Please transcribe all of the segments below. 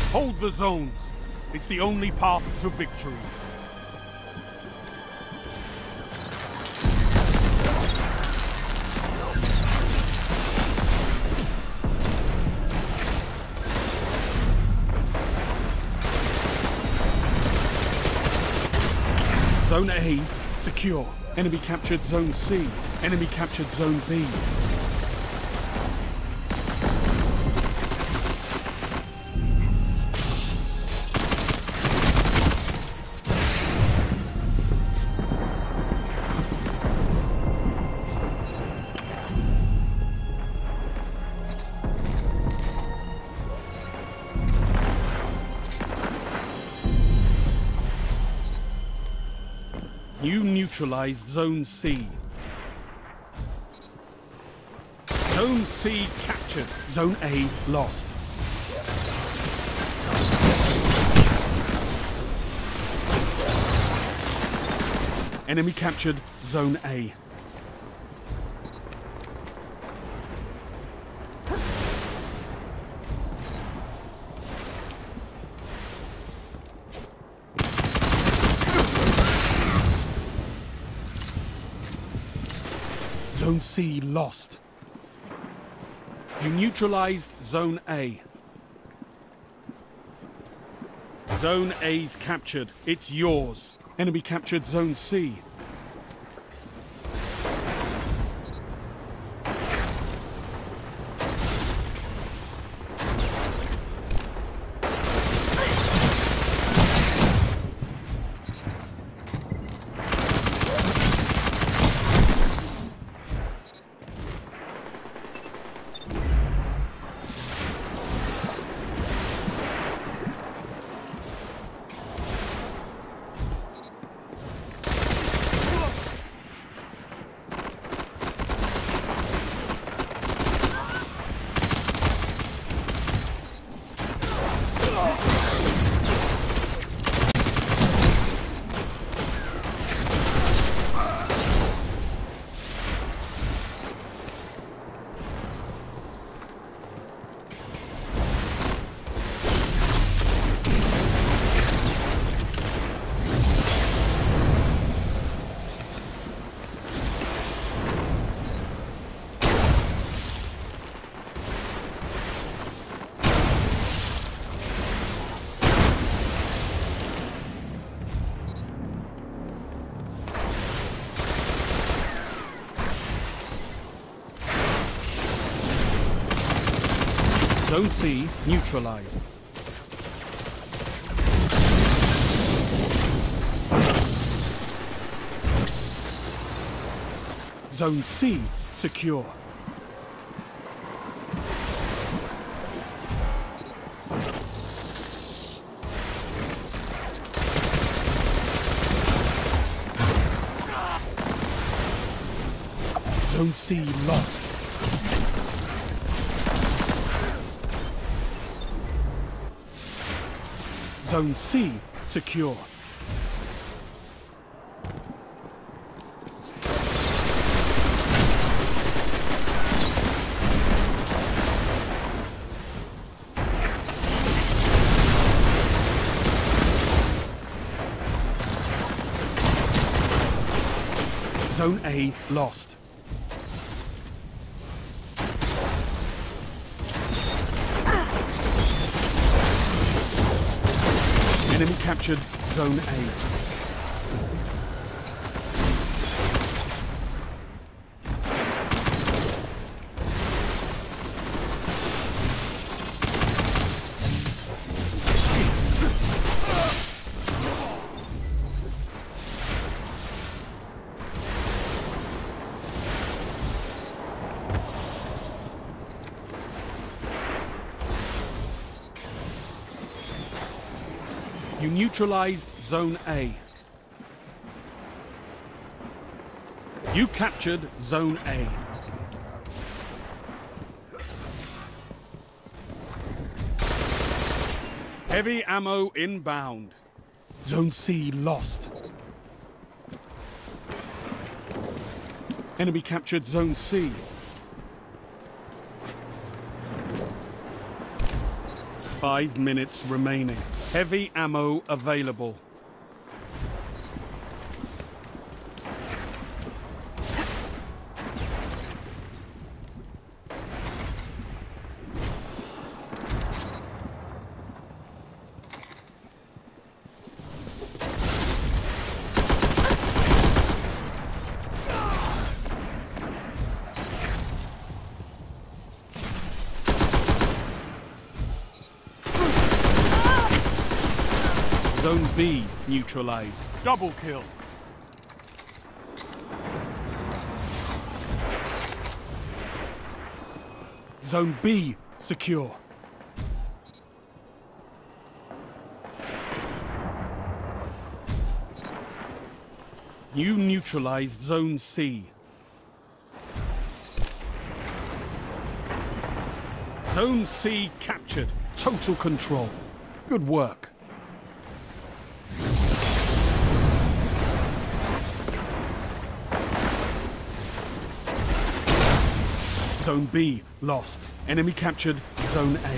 Hold the zones. It's the only path to victory. Zone A, secure. Enemy captured Zone C. Enemy captured Zone B. You neutralized Zone C. Zone C captured. Zone A lost. Enemy captured Zone A. Zone C lost. You neutralized Zone A. Zone A's captured. It's yours. Enemy captured Zone C. Zone C neutralized. Zone C secure. Zone C lost. Zone C secure. Zone A lost. Enemy captured Zone A. You neutralized Zone A. You captured Zone A. Heavy ammo inbound. Zone C lost. Enemy captured Zone C. 5 minutes remaining. Heavy ammo available. Zone B neutralized. Double kill. Zone B secure. You neutralized Zone C. Zone C captured. Total control. Good work. Zone B lost. Enemy captured Zone A.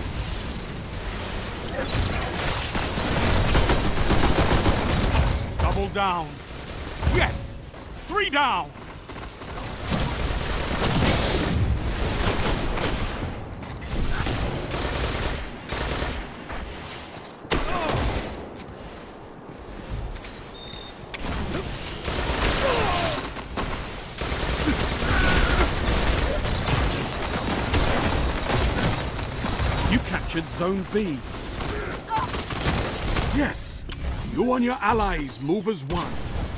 Double down. Yes! 3 down! You captured Zone B. Yes! You and your allies move as one.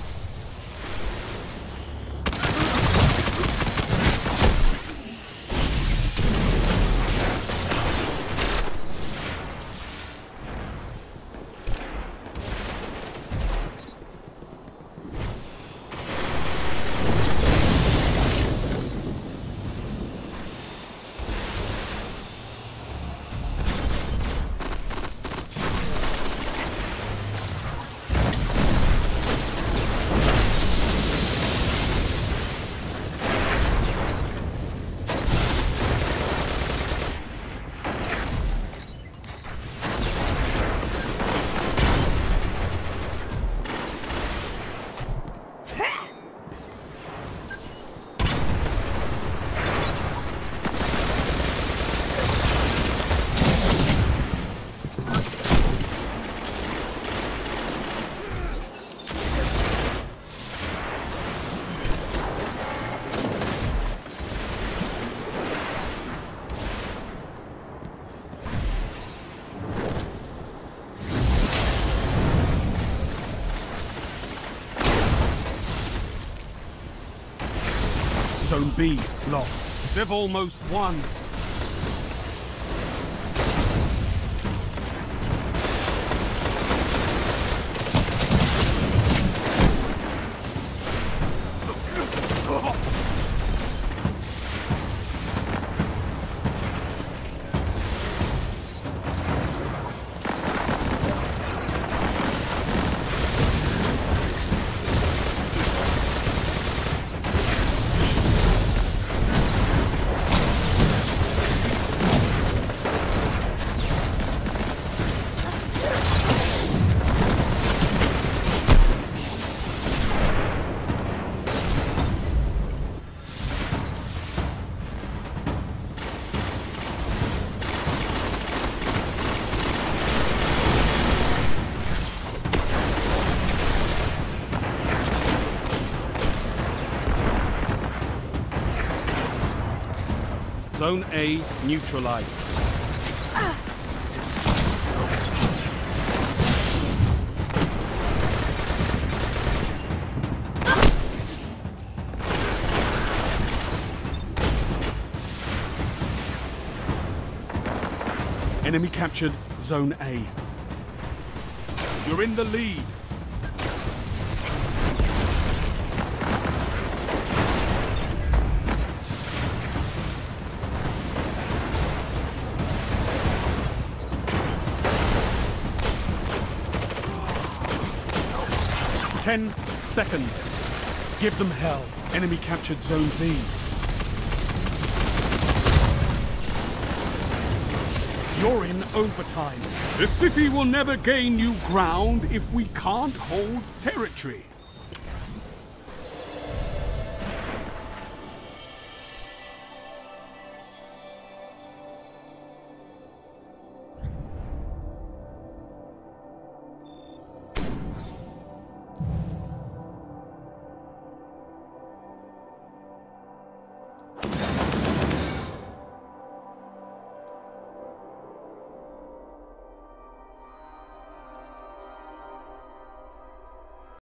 Zone B lost. They've almost won. Zone A neutralized. Enemy captured Zone A. You're in the lead. Ten seconds. Give them hell. Enemy captured Zone B. You're in overtime. The city will never gain new ground if we can't hold territory.